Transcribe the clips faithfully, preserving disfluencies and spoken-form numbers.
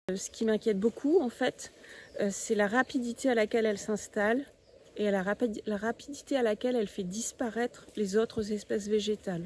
Ce qui m'inquiète beaucoup, en fait, c'est la rapidité à laquelle elle s'installe et à la, rapid la rapidité à laquelle elle fait disparaître les autres espèces végétales.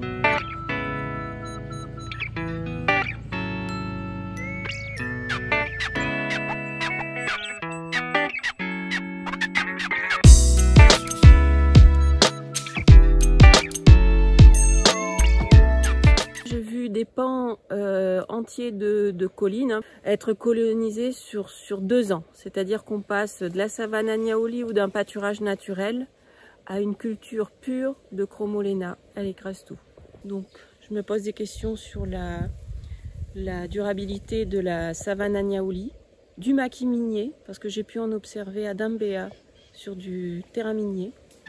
Des pans euh, entiers de, de collines hein, être colonisés sur, sur deux ans. C'est-à-dire qu'on passe de la savane à Niaouli ou d'un pâturage naturel à une culture pure de Chromolena. Elle écrase tout. Donc je me pose des questions sur la, la durabilité de la savane à Niaouli, du maquis minier, parce que j'ai pu en observer à Dambéa sur du terrain minier.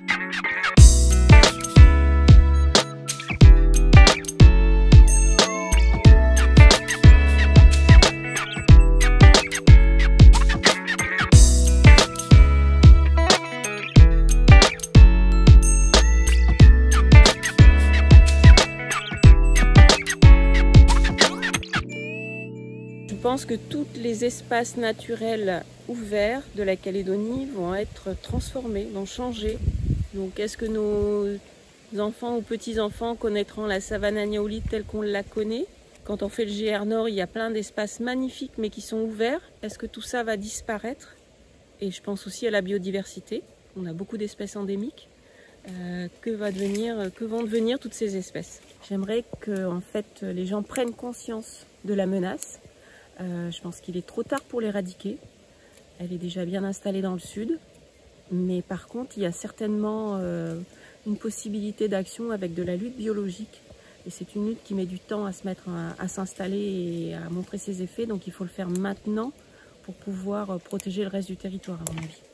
Je pense que tous les espaces naturels ouverts de la Calédonie vont être transformés, vont changer. Donc est-ce que nos enfants ou petits-enfants connaîtront la savane à Niaouli telle qu'on la connaît? Quand on fait le G R Nord, il y a plein d'espaces magnifiques mais qui sont ouverts. Est-ce que tout ça va disparaître? Et je pense aussi à la biodiversité. On a beaucoup d'espèces endémiques. Euh, que, va devenir, que vont devenir toutes ces espèces? J'aimerais que en fait, les gens prennent conscience de la menace. Euh, je pense qu'il est trop tard pour l'éradiquer. Elle est déjà bien installée dans le sud. Mais par contre, il y a certainement euh, une possibilité d'action avec de la lutte biologique. Et c'est une lutte qui met du temps à se mettre, à, à s'installer et à montrer ses effets. Donc il faut le faire maintenant pour pouvoir protéger le reste du territoire, à mon avis.